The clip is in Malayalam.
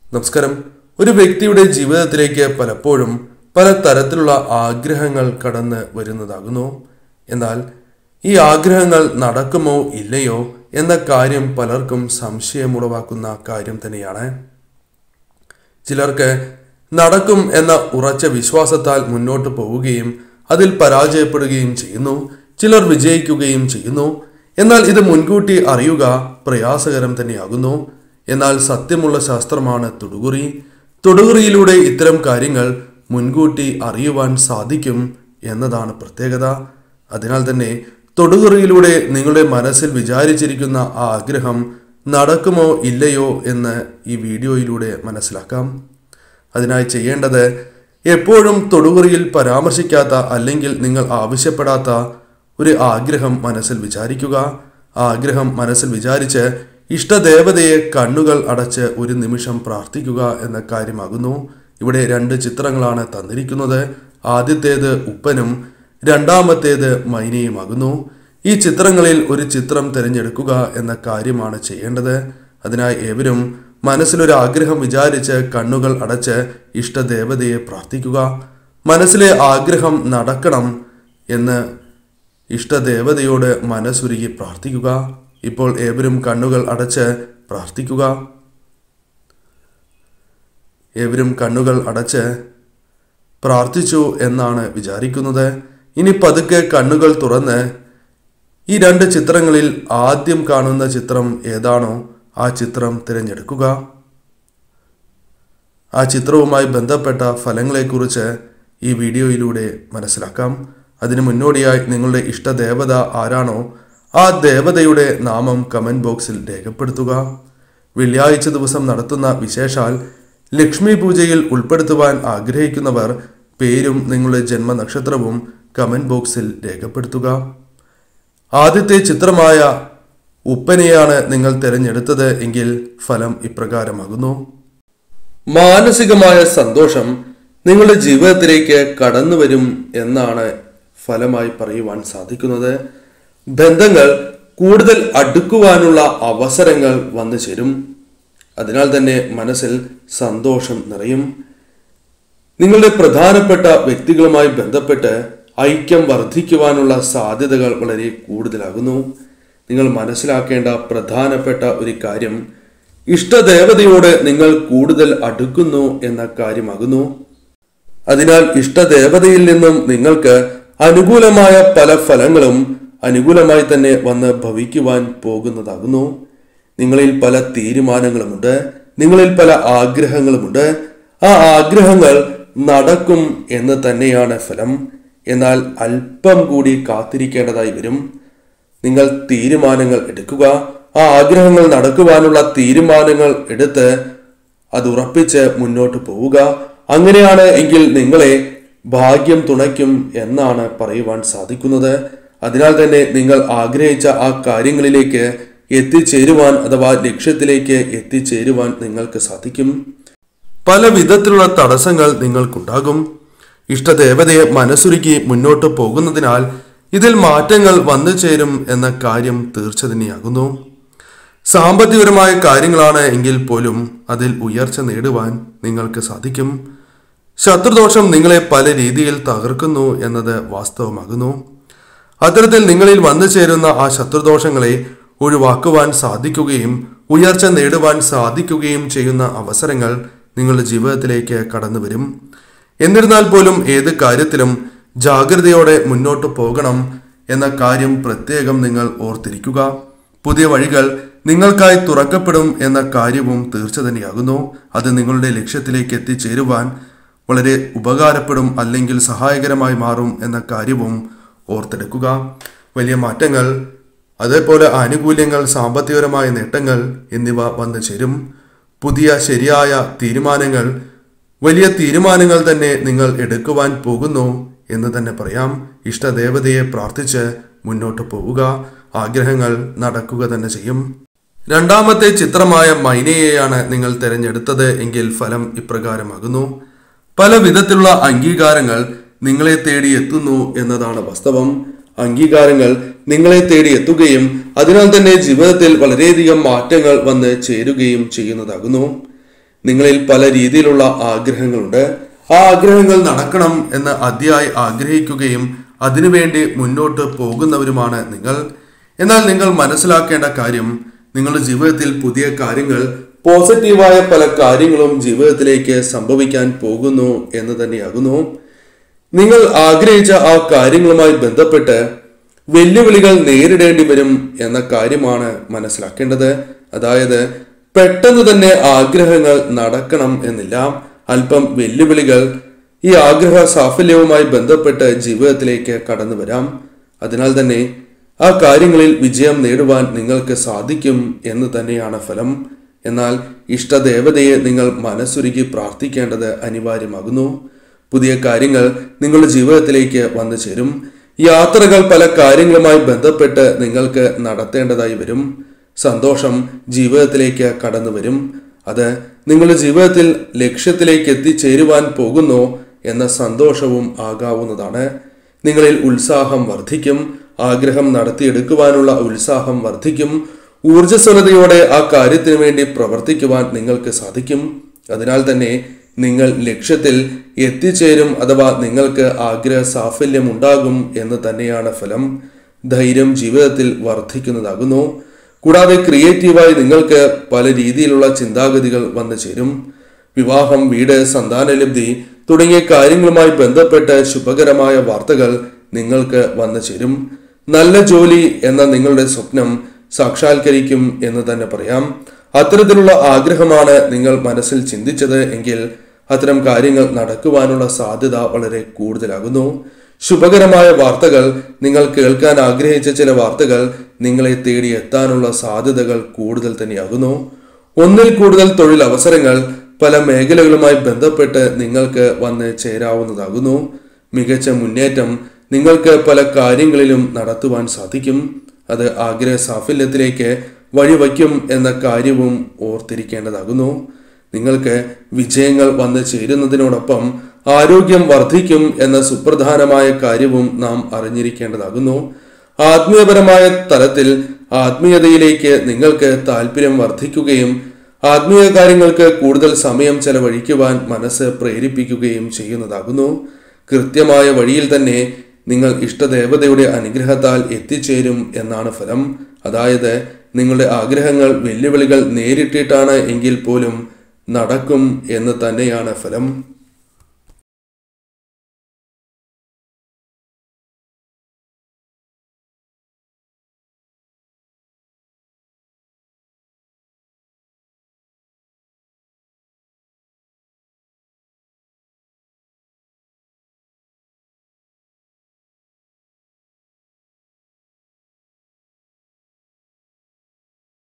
നമസ്കാരം. ഒരു വ്യക്തിയുടെ ജീവിതത്തിലേക്ക് പലപ്പോഴും പല തരത്തിലുള്ള ആഗ്രഹങ്ങൾ കടന്ന് വരുന്നതാകുന്നു. എന്നാൽ ഈ ആഗ്രഹങ്ങൾ നടക്കുമോ ഇല്ലയോ എന്ന കാര്യം പലർക്കും സംശയമുളവാക്കുന്ന കാര്യം തന്നെയാണ്. ചിലർക്ക് നടക്കും എന്ന ഉറച്ച വിശ്വാസത്താൽ മുന്നോട്ട് പോവുകയും അതിൽ പരാജയപ്പെടുകയും ചെയ്യുന്നു. ചിലർ വിജയിക്കുകയും ചെയ്യുന്നു. എന്നാൽ ഇത് മുൻകൂട്ടി അറിയുക പ്രയാസകരം തന്നെയാകുന്നു. എന്നാൽ സത്യമുള്ള ശാസ്ത്രമാണ് തൊടുകുറി. തൊടുകുറിയിലൂടെ ഇത്തരം കാര്യങ്ങൾ മുൻകൂട്ടി അറിയുവാൻ സാധിക്കും എന്നതാണ് പ്രത്യേകത. അതിനാൽ തന്നെ തൊടുകുറിയിലൂടെ നിങ്ങളുടെ മനസ്സിൽ വിചാരിച്ചിരിക്കുന്ന ആ ആഗ്രഹം നടക്കുമോ ഇല്ലയോ എന്ന് ഈ വീഡിയോയിലൂടെ മനസ്സിലാക്കാം. അതിനായി ചെയ്യേണ്ടത്, എപ്പോഴും തൊടുകുറിയിൽ പരാമർശിക്കാത്ത അല്ലെങ്കിൽ നിങ്ങൾ ആവശ്യപ്പെടാത്ത ഒരു ആഗ്രഹം മനസ്സിൽ വിചാരിക്കുക. ആ ആഗ്രഹം മനസ്സിൽ വിചാരിച്ച് ഇഷ്ടദേവതയെ കണ്ണുകൾ അടച്ച് ഒരു നിമിഷം പ്രാർത്ഥിക്കുക എന്ന കാര്യമാകുന്നു. ഇവിടെ 2 ചിത്രങ്ങളാണ് തന്നിരിക്കുന്നത്. ആദ്യത്തേത് ഉപ്പനും രണ്ടാമത്തേത് മൈനയുമാകുന്നു. ഈ ചിത്രങ്ങളിൽ ഒരു ചിത്രം തിരഞ്ഞെടുക്കുക എന്ന കാര്യമാണ് ചെയ്യേണ്ടത്. അതിനായി ഏവരും മനസ്സിലൊരു ആഗ്രഹം വിചാരിച്ച് കണ്ണുകൾ അടച്ച് ഇഷ്ടദേവതയെ പ്രാർത്ഥിക്കുക. മനസ്സിലെ ആഗ്രഹം നടക്കണം എന്ന് ഇഷ്ടദേവതയോട് മനസ്സുരുകി പ്രാർത്ഥിക്കുക. ഇപ്പോൾ ഏവരും കണ്ണുകൾ അടച്ച് പ്രാർത്ഥിക്കുക. ഏവരും കണ്ണുകൾ അടച്ച് പ്രാർത്ഥിച്ചു എന്നാണ് വിചാരിക്കുന്നത്. ഇനി പതുക്കെ കണ്ണുകൾ തുറന്ന് ഈ 2 ചിത്രങ്ങളിൽ ആദ്യം കാണുന്ന ചിത്രം ഏതാണോ ആ ചിത്രം തിരഞ്ഞെടുക്കുക. ആ ചിത്രവുമായി ബന്ധപ്പെട്ട ഫലങ്ങളെക്കുറിച്ച് ഈ വീഡിയോയിലൂടെ മനസ്സിലാക്കാം. അതിനു മുന്നോടിയായി നിങ്ങളുടെ ഇഷ്ടദേവത ആരാണോ ആ ദേവതയുടെ നാമം കമന്റ് ബോക്സിൽ രേഖപ്പെടുത്തുക. വെള്ളിയാഴ്ച ദിവസം നടത്തുന്ന വിശേഷാൽ ലക്ഷ്മി പൂജയിൽ ഉൾപ്പെടുത്തുവാൻ ആഗ്രഹിക്കുന്നവർ പേരും നിങ്ങളുടെ ജന്മനക്ഷത്രവും കമന്റ് ബോക്സിൽ രേഖപ്പെടുത്തുക. ആദ്യത്തെ ചിത്രമായ ഉപ്പനെയാണ് നിങ്ങൾ തിരഞ്ഞെടുത്തത് എങ്കിൽ ഫലം ഇപ്രകാരമാകുന്നു. മാനസികമായ സന്തോഷം നിങ്ങളുടെ ജീവിതത്തിലേക്ക് കടന്നു വരും എന്നാണ് ഫലമായി പറയുവാൻ സാധിക്കുന്നത്. ബന്ധങ്ങൾ കൂടുതൽ അടുക്കുവാനുള്ള അവസരങ്ങൾ വന്നു ചേരും. അതിനാൽ തന്നെ മനസ്സിൽ സന്തോഷം നിറയും. നിങ്ങളുടെ പ്രധാനപ്പെട്ട വ്യക്തികളുമായി ബന്ധപ്പെട്ട് ഐക്യം വർദ്ധിക്കുവാനുള്ള സാധ്യതകൾ വളരെ കൂടുതലാകുന്നു. നിങ്ങൾ മനസ്സിലാക്കേണ്ട പ്രധാനപ്പെട്ട ഒരു കാര്യം, ഇഷ്ടദേവതയോട് നിങ്ങൾ കൂടുതൽ അടുക്കുന്നു എന്ന കാര്യമാകുന്നു. അതിനാൽ ഇഷ്ടദേവതയിൽ നിന്നും നിങ്ങൾക്ക് അനുകൂലമായ പല ഫലങ്ങളും അനുകൂലമായി തന്നെ വന്ന് ഭവിക്കുവാൻ പോകുന്നതാകുന്നു. നിങ്ങളിൽ പല തീരുമാനങ്ങളുമുണ്ട്. നിങ്ങളിൽ പല ആഗ്രഹങ്ങളുമുണ്ട്. ആ ആഗ്രഹങ്ങൾ നടക്കും എന്ന് തന്നെയാണ് ഫലം. എന്നാൽ അല്പം കൂടി കാത്തിരിക്കേണ്ടതായി വരും. നിങ്ങൾ തീരുമാനങ്ങൾ എടുക്കുക. ആ ആഗ്രഹങ്ങൾ നടക്കുവാനുള്ള തീരുമാനങ്ങൾ എടുത്ത് അത് ഉറപ്പിച്ച് മുന്നോട്ട് പോവുക. അങ്ങനെയാണ് എങ്കിൽ നിങ്ങളെ ഭാഗ്യം തുണയ്ക്കും എന്നാണ് പറയുവാൻ സാധിക്കുന്നത്. അതിനാൽ തന്നെ നിങ്ങൾ ആഗ്രഹിച്ച ആ കാര്യങ്ങളിലേക്ക് എത്തിച്ചേരുവാൻ അഥവാ ലക്ഷ്യത്തിലേക്ക് എത്തിച്ചേരുവാൻ നിങ്ങൾക്ക് സാധിക്കും. പല വിധത്തിലുള്ള തടസ്സങ്ങൾ നിങ്ങൾക്കുണ്ടാകും. ഇഷ്ടദേവതയെ മനസ്സുരുക്കി മുന്നോട്ട് പോകുന്നതിനാൽ ഇതിൽ മാറ്റങ്ങൾ വന്നു ചേരും എന്ന കാര്യം തീർച്ച തന്നെയാകുന്നു. സാമ്പത്തികപരമായ കാര്യങ്ങളാണ് എങ്കിൽ പോലും അതിൽ ഉയർച്ച നേടുവാൻ നിങ്ങൾക്ക് സാധിക്കും. ശത്രുദോഷം നിങ്ങളെ പല രീതിയിൽ തകർക്കുന്നു എന്നത് വാസ്തവമാകുന്നു. അത്തരത്തിൽ നിങ്ങളിൽ വന്നു ചേരുന്ന ആ ശത്രുദോഷങ്ങളെ ഒഴിവാക്കുവാൻ സാധിക്കുകയും ഉയർച്ച നേടുവാൻ സാധിക്കുകയും ചെയ്യുന്ന അവസരങ്ങൾ നിങ്ങളുടെ ജീവിതത്തിലേക്ക് കടന്നു വരും. എന്നിരുന്നാൽ പോലും ഏത് കാര്യത്തിലും ജാഗ്രതയോടെ മുന്നോട്ട് പോകണം എന്ന കാര്യം പ്രത്യേകം നിങ്ങൾ ഓർത്തിരിക്കുക. പുതിയ വഴികൾ നിങ്ങൾക്കായി തുറക്കപ്പെടും എന്ന കാര്യവും തീർച്ച തന്നെയാകുന്നു. അത് നിങ്ങളുടെ ലക്ഷ്യത്തിലേക്ക് എത്തിച്ചേരുവാൻ വളരെ ഉപകാരപ്പെടും അല്ലെങ്കിൽ സഹായകരമായി മാറും എന്ന കാര്യവും ഓർത്തെടുക്കുക. വലിയ മാറ്റങ്ങൾ, അതേപോലെ ആനുകൂല്യങ്ങൾ, സാമ്പത്തികപരമായ നേട്ടങ്ങൾ എന്നിവ വന്നു ചേരും. പുതിയ ശരിയായ തീരുമാനങ്ങൾ, വലിയ തീരുമാനങ്ങൾ തന്നെ നിങ്ങൾ എടുക്കുവാൻ പോകുന്നു എന്ന് തന്നെ പറയാം. ഇഷ്ടദേവതയെ പ്രാർത്ഥിച്ച് മുന്നോട്ട് പോവുക. ആഗ്രഹങ്ങൾ നടക്കുക തന്നെ ചെയ്യും. രണ്ടാമത്തെ ചിത്രമായ മൈനയെയാണ് നിങ്ങൾ തിരഞ്ഞെടുത്തത് എങ്കിൽ ഫലം ഇപ്രകാരമാകുന്നു. പല വിധത്തിലുള്ള അംഗീകാരങ്ങൾ നിങ്ങളെ തേടി എത്തുന്നു എന്നതാണ് വാസ്തവം. അംഗീകാരങ്ങൾ നിങ്ങളെ തേടി എത്തുകയും അതിനാൽ തന്നെ ജീവിതത്തിൽ വളരെയധികം മാറ്റങ്ങൾ വന്ന് ചേരുകയും ചെയ്യുന്നതാകുന്നു. നിങ്ങളിൽ പല രീതിയിലുള്ള ആഗ്രഹങ്ങളുണ്ട്. ആ ആഗ്രഹങ്ങൾ നടക്കണം എന്ന് അതിയായി ആഗ്രഹിക്കുകയും അതിനുവേണ്ടി മുന്നോട്ട് പോകുന്നവരുമാണ് നിങ്ങൾ. എന്നാൽ നിങ്ങൾ മനസ്സിലാക്കേണ്ട കാര്യം, നിങ്ങളുടെ ജീവിതത്തിൽ പുതിയ കാര്യങ്ങൾ, പോസിറ്റീവായ പല കാര്യങ്ങളും ജീവിതത്തിലേക്ക് സംഭവിക്കാൻ പോകുന്നു എന്ന് തന്നെയാകുന്നു. നിങ്ങൾ ആഗ്രഹിച്ച ആ കാര്യങ്ങളുമായി ബന്ധപ്പെട്ട് വെല്ലുവിളികൾ നേരിടേണ്ടി വരും എന്ന കാര്യമാണ് മനസ്സിലാക്കേണ്ടത്. അതായത് പെട്ടെന്ന് തന്നെ ആഗ്രഹങ്ങൾ നടക്കണം എന്നില്ല. അല്പം വെല്ലുവിളികൾ ഈ ആഗ്രഹ സാഫല്യവുമായി ബന്ധപ്പെട്ട് ജീവിതത്തിലേക്ക് കടന്നു വരാം. അതിനാൽ തന്നെ ആ കാര്യങ്ങളിൽ വിജയം നേടുവാൻ നിങ്ങൾക്ക് സാധിക്കും എന്ന് തന്നെയാണ് ഫലം. എന്നാൽ ഇഷ്ടദേവതയെ നിങ്ങൾ മനസ്സുരുകി പ്രാർത്ഥിക്കേണ്ടത് അനിവാര്യമാകുന്നു. പുതിയ കാര്യങ്ങൾ നിങ്ങളുടെ ജീവിതത്തിലേക്ക് വന്നു ചേരും. യാത്രകൾ പല കാര്യങ്ങളുമായി ബന്ധപ്പെട്ട് നിങ്ങൾക്ക് നടത്തേണ്ടതായി വരും. സന്തോഷം ജീവിതത്തിലേക്ക് കടന്നു വരും. അത് നിങ്ങളുടെ ജീവിതത്തിൽ ലക്ഷ്യത്തിലേക്ക് എത്തിച്ചേരുവാൻ പോകുന്നു എന്ന സന്തോഷവും ആകാവുന്നതാണ്. നിങ്ങളിൽ ഉത്സാഹം വർദ്ധിക്കും. ആഗ്രഹം നടത്തിയെടുക്കുവാനുള്ള ഉത്സാഹം വർദ്ധിക്കും. ഊർജ്ജസ്വലതയോടെ ആ കാര്യത്തിന് വേണ്ടി പ്രവർത്തിക്കുവാൻ നിങ്ങൾക്ക് സാധിക്കും. അതിനാൽ തന്നെ നിങ്ങൾ ലക്ഷ്യത്തിൽ എത്തിച്ചേരും, അഥവാ നിങ്ങൾക്ക് ആഗ്രഹ സാഫല്യം ഉണ്ടാകും എന്ന് തന്നെയാണ് ഫലം. ധൈര്യം ജീവിതത്തിൽ വർദ്ധിക്കുന്നതാകുന്നു. കൂടാതെ ക്രിയേറ്റീവായി നിങ്ങൾക്ക് പല രീതിയിലുള്ള ചിന്താഗതികൾ വന്നു ചേരും. വിവാഹം, വീട്, സന്താനലബ്ധി തുടങ്ങിയ കാര്യങ്ങളുമായി ബന്ധപ്പെട്ട് ശുഭകരമായ വാർത്തകൾ നിങ്ങൾക്ക് വന്നു ചേരും. നല്ല ജോലി എന്ന നിങ്ങളുടെ സ്വപ്നം സാക്ഷാത്കരിക്കും എന്ന് തന്നെ പറയാം. അത്തരത്തിലുള്ള ആഗ്രഹമാണ് നിങ്ങൾ മനസ്സിൽ ചിന്തിച്ചത് എങ്കിൽ അത്തരം കാര്യങ്ങൾ നടക്കുവാനുള്ള സാധ്യത വളരെ കൂടുതലാകുന്നു. ശുഭകരമായ വാർത്തകൾ, നിങ്ങൾ കേൾക്കാൻ ആഗ്രഹിച്ച ചില വാർത്തകൾ നിങ്ങളെ തേടി എത്താനുള്ള സാധ്യതകൾ കൂടുതൽ തന്നെയാകുന്നു. ഒന്നിൽ കൂടുതൽ തൊഴിൽ അവസരങ്ങൾ പല മേഖലകളുമായി ബന്ധപ്പെട്ട് നിങ്ങൾക്ക് വന്ന് ചേരാവുന്നതാകുന്നു. മികച്ച മുന്നേറ്റം നിങ്ങൾക്ക് പല കാര്യങ്ങളിലും നടത്തുവാൻ സാധിക്കും. അത് ആഗ്രഹ സാഫല്യത്തിലേക്ക് വഴിവയ്ക്കും എന്ന കാര്യവും ഓർത്തിരിക്കേണ്ടതാകുന്നു. നിങ്ങൾക്ക് വിജയങ്ങൾ വന്നു ചേരുന്നതിനോടൊപ്പം ആരോഗ്യം വർദ്ധിക്കും എന്ന സുപ്രധാനമായ കാര്യവും നാം അറിഞ്ഞിരിക്കേണ്ടതാകുന്നു. ആത്മീയപരമായ തലത്തിൽ ആത്മീയതയിലേക്ക് നിങ്ങൾക്ക് താല്പര്യം വർദ്ധിക്കുകയും ആത്മീയ കാര്യങ്ങൾക്ക് കൂടുതൽ സമയം ചെലവഴിക്കുവാൻ മനസ്സ് പ്രേരിപ്പിക്കുകയും ചെയ്യുന്നതാകുന്നു. കൃത്യമായ വഴിയിൽ തന്നെ നിങ്ങൾ ഇഷ്ടദേവതയുടെ അനുഗ്രഹത്താൽ എത്തിച്ചേരും എന്നാണ് ഫലം. അതായത് നിങ്ങളുടെ ആഗ്രഹങ്ങൾ വെല്ലുവിളികൾ നേരിട്ടിട്ടാണ് എങ്കിൽ പോലും നടക്കും എന്ന് തന്നെയാണ് ഫലം.